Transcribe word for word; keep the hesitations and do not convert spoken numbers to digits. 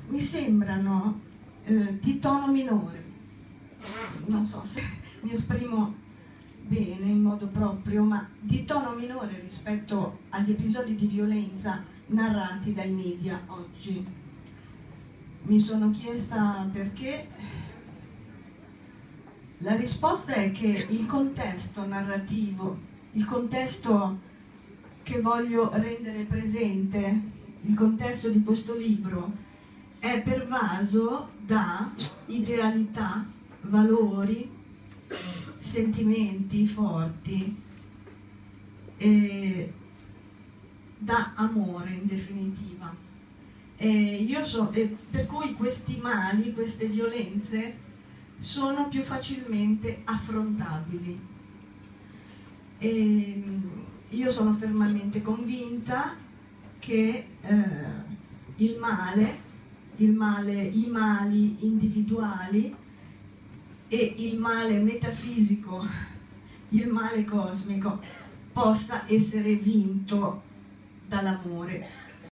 mi sembrano eh, di tono minore. Non so se mi esprimo bene, in modo proprio, ma di tono minore rispetto agli episodi di violenza narrati dai media oggi. Mi sono chiesta perché. La risposta è che il contesto narrativo, il contesto che voglio rendere presente, il contesto di questo libro, è pervaso da idealità, valori, sentimenti forti, e da amore in definitiva. E io so, e per cui questi mali, queste violenze sono più facilmente affrontabili. E io sono fermamente convinta che eh, il male, il male, i mali individuali e il male metafisico, il male cosmico, possa essere vinto dall'amore.